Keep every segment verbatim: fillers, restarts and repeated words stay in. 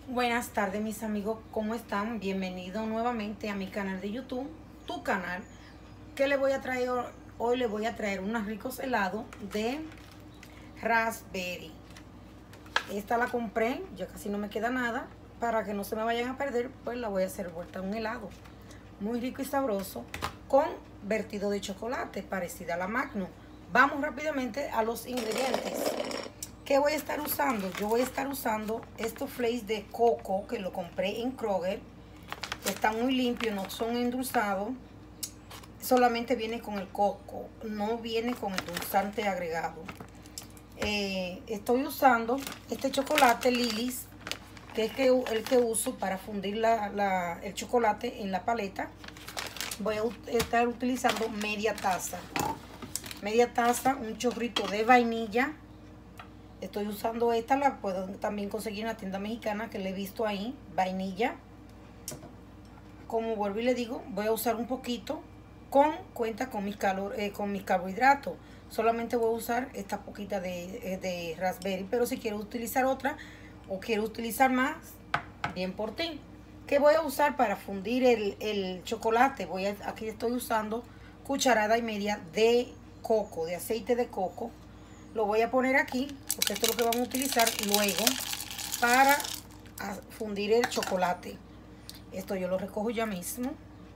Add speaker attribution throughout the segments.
Speaker 1: Buenas tardes mis amigos, ¿cómo están? Bienvenidos nuevamente a mi canal de YouTube, tu canal. ¿Qué le voy a traer hoy? Hoy le voy a traer unos ricos helados de raspberry. Esta la compré, ya casi no me queda nada. Para que no se me vayan a perder, pues la voy a hacer vuelta a un helado. Muy rico y sabroso, con vertido de chocolate, parecida a la Magnum. Vamos rápidamente a los ingredientes. ¿Qué voy a estar usando? Yo voy a estar usando estos flakes de coco que lo compré en Kroger. Están muy limpios, no son endulzados. Solamente viene con el coco, no viene con el endulzante agregado. Eh, estoy usando este chocolate Lilis, que es que, el que uso para fundir la, la, el chocolate en la paleta. Voy a estar utilizando media taza. Media taza, un chorrito de vainilla. Estoy usando esta, la puedo también conseguir en la tienda mexicana que le he visto ahí, vainilla. Como vuelvo y le digo, voy a usar un poquito con cuenta con mis, calor, eh, con mis carbohidratos. Solamente voy a usar esta poquita de, de raspberry, pero si quiero utilizar otra o quiero utilizar más, bien por ti. ¿Qué voy a usar para fundir el, el chocolate? Voy a, aquí estoy usando cucharada y media de coco, de aceite de coco. Lo voy a poner aquí, porque esto es lo que vamos a utilizar luego para fundir el chocolate. Esto yo lo recojo ya mismo.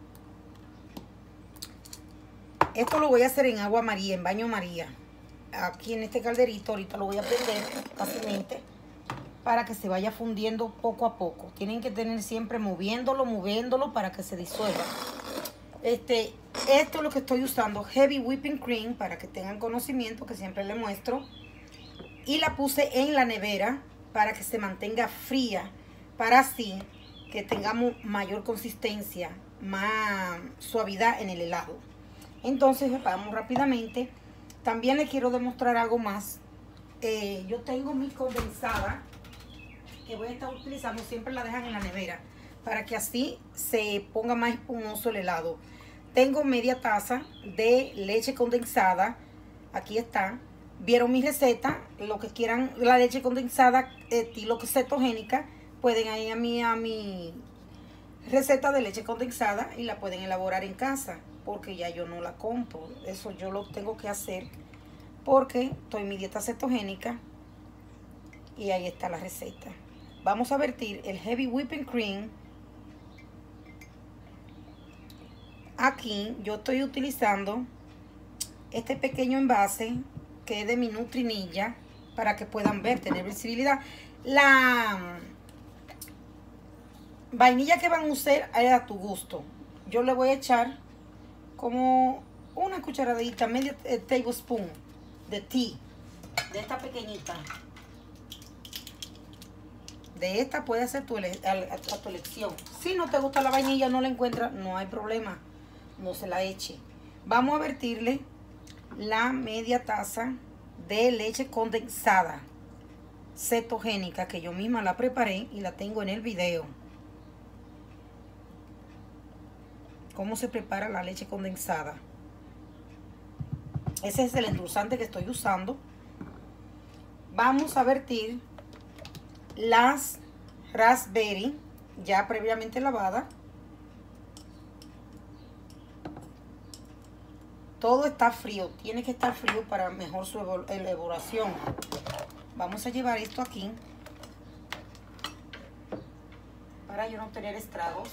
Speaker 1: Esto lo voy a hacer en agua María, en baño María. Aquí en este calderito, ahorita lo voy a prender fácilmente para que se vaya fundiendo poco a poco. Tienen que tener siempre moviéndolo, moviéndolo para que se disuelva. Este, esto es lo que estoy usando, Heavy Whipping Cream, para que tengan conocimiento, que siempre les muestro. Y la puse en la nevera para que se mantenga fría, para así que tengamos mayor consistencia, más suavidad en el helado. Entonces vamos rápidamente. También les quiero demostrar algo más. Eh, yo tengo mi condensada que voy a estar utilizando, siempre la dejan en la nevera para que así se ponga más espumoso el helado. Tengo media taza de leche condensada. Aquí está. Vieron mi receta. Lo que quieran la leche condensada estilo cetogénica, pueden ir a mi, a mi receta de leche condensada y la pueden elaborar en casa, porque ya yo no la compro. Eso yo lo tengo que hacer porque estoy en mi dieta cetogénica. Y ahí está la receta. Vamos a vertir el Heavy Whipping Cream. Aquí yo estoy utilizando este pequeño envase que es de mi Nutrinilla, para que puedan ver, tener visibilidad. La vainilla que van a usar es a tu gusto. Yo le voy a echar como una cucharadita, medio eh, tablespoon de tea, de esta pequeñita. De esta puede ser tu, a, a, a tu elección. Si no te gusta la vainilla, no la encuentras, no hay problema, no se la eche. Vamos a vertirle la media taza de leche condensada cetogénica, que yo misma la preparé y la tengo en el video. Cómo se prepara la leche condensada. Ese es el endulzante que estoy usando. Vamos a vertir las raspberry ya previamente lavadas. Todo está frío, tiene que estar frío para mejor su elaboración. Vamos a llevar esto aquí para yo no tener estragos.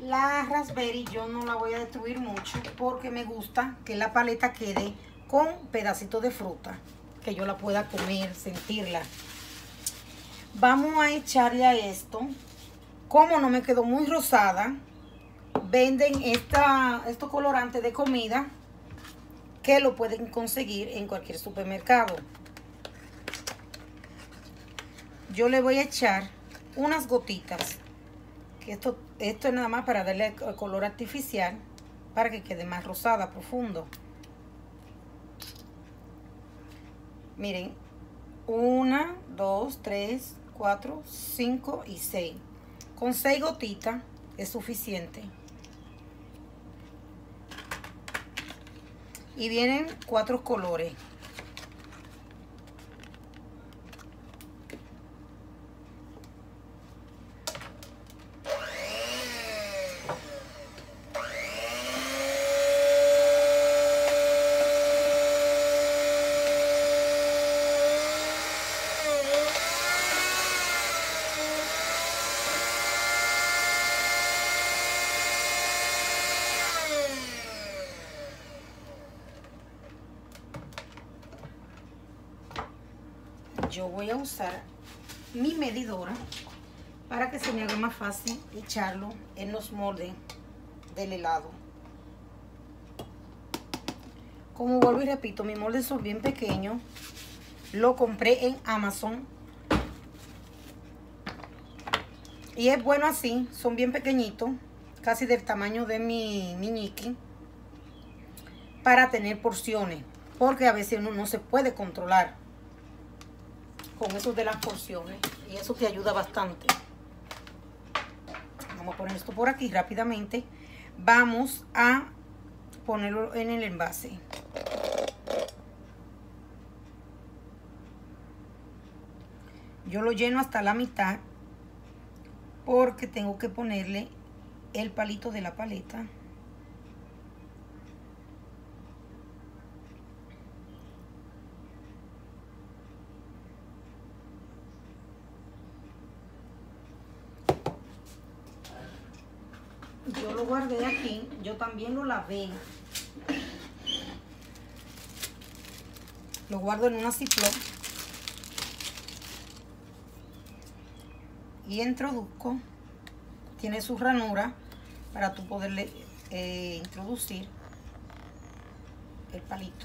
Speaker 1: La raspberry yo no la voy a destruir mucho porque me gusta que la paleta quede con pedacitos de fruta, que yo la pueda comer, sentirla. Vamos a echarle a esto. Como no me quedó muy rosada, venden esta, estos colorantes de comida que lo pueden conseguir en cualquier supermercado. Yo le voy a echar unas gotitas, que esto, esto es nada más para darle el color artificial, para que quede más rosada, profundo. Miren, una, dos, tres, cuatro, cinco y seis. Con seis gotitas es suficiente. Y vienen cuatro colores. Yo voy a usar mi medidora para que se me haga más fácil echarlo en los moldes del helado. Como vuelvo y repito, mis moldes son bien pequeños. Lo compré en Amazon. Y es bueno así, son bien pequeñitos, casi del tamaño de mi meñique, para tener porciones, porque a veces uno no se puede controlar con eso de las porciones, y eso te ayuda bastante. Vamos a poner esto por aquí rápidamente. Vamos a ponerlo en el envase. Yo lo lleno hasta la mitad porque tengo que ponerle el palito de la paleta. Yo lo guardé aquí, yo también lo lavé. Lo guardo en una Ziploc. Y introduzco, tiene su ranura para tú poderle eh, introducir el palito.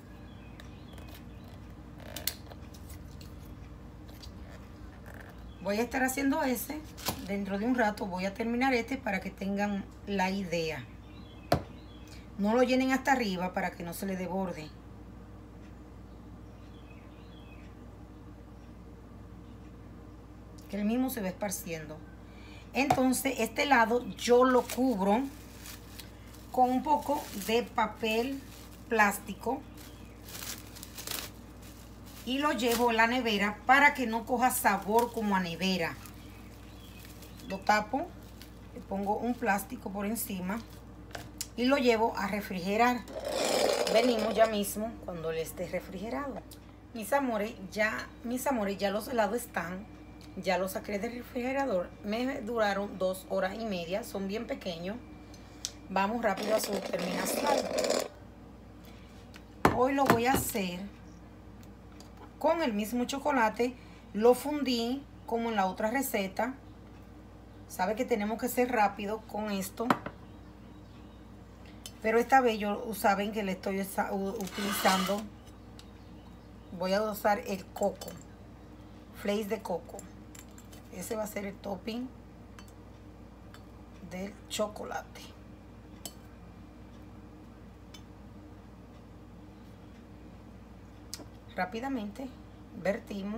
Speaker 1: Voy a estar haciendo ese, dentro de un rato voy a terminar este para que tengan la idea. No lo llenen hasta arriba para que no se le desborde. Que el mismo se va esparciendo. Entonces este lado yo lo cubro con un poco de papel plástico y lo llevo a la nevera para que no coja sabor como a nevera. Lo tapo, le pongo un plástico por encima y lo llevo a refrigerar. Venimos ya mismo cuando le esté refrigerado. Mis amores, ya mis amores, ya los helados están. Ya los saqué del refrigerador. Me duraron dos horas y media. Son bien pequeños. Vamos rápido a su terminación. Hoy lo voy a hacer con el mismo chocolate. Lo fundí como en la otra receta. Sabe que tenemos que ser rápido con esto. Pero esta vez yo saben que le estoy utilizando. Voy a usar el coco. Flakes de coco. Ese va a ser el topping del chocolate. Rápidamente vertimos.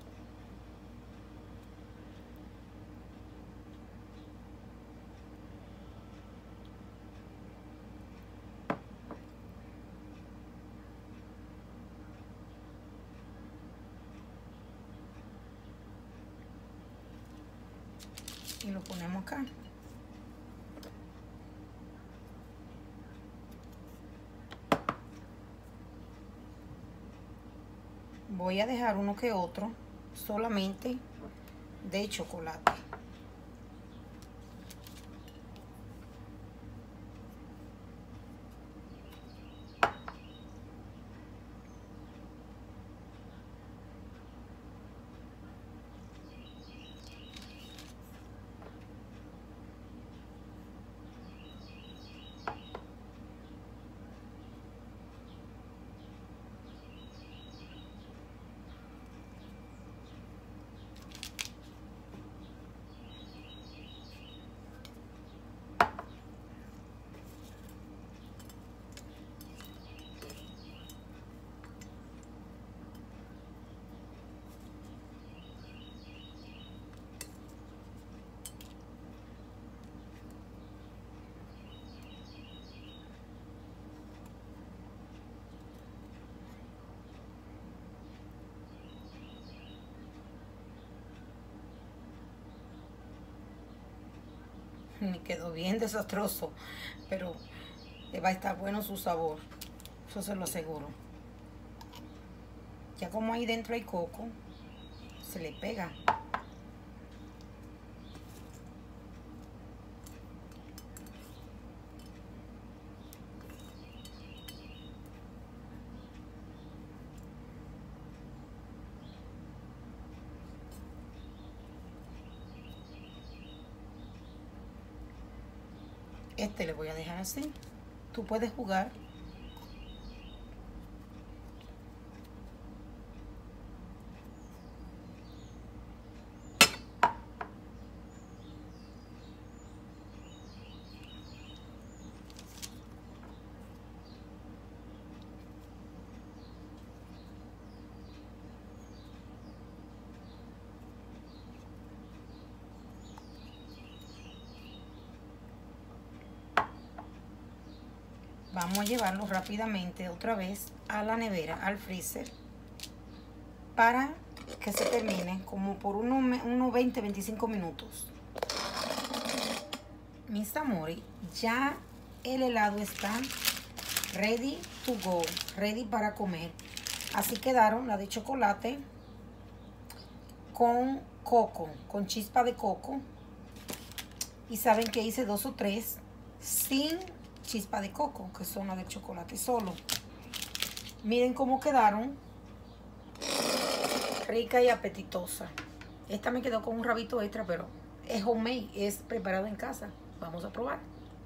Speaker 1: Y lo ponemos acá. Voy a dejar uno que otro solamente de chocolate. me quedó bien desastroso, pero va a estar bueno su sabor, eso se lo aseguro. Ya como ahí dentro hay coco, se le pega. Este le voy a dejar así. Tú puedes jugar. Vamos a llevarlo rápidamente otra vez a la nevera, al freezer, para que se termine como por unos, unos veinte, veinticinco minutos. Mis amores, ya el helado está ready to go, ready para comer. Así quedaron la de chocolate con coco, con chispa de coco. Y saben que hice dos o tres sin chispa de coco, que son las de chocolate solo. Miren cómo quedaron, rica y apetitosa. Esta me quedó con un rabito extra, pero es homemade, es preparado en casa. Vamos a probar.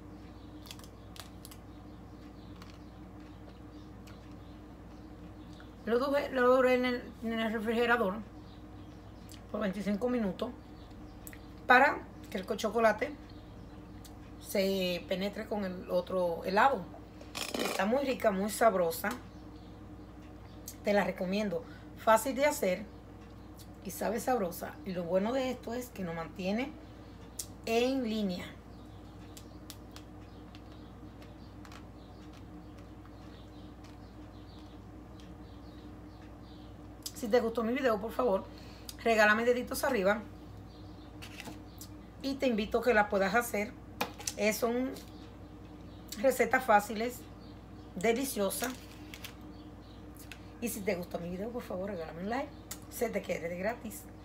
Speaker 1: Lo duré, lo duré en, el, en el refrigerador por veinticinco minutos para que el chocolate se penetre con el otro helado. Está muy rica, muy sabrosa. Te la recomiendo. Fácil de hacer y sabe sabrosa. Y lo bueno de esto es que nos mantiene en línea. Si te gustó mi video, por favor, regálame deditos arriba. Y te invito a que la puedas hacer. Es son recetas fáciles, deliciosas. Y si te gustó mi video, por favor, regálame un like. Se te quede de gratis.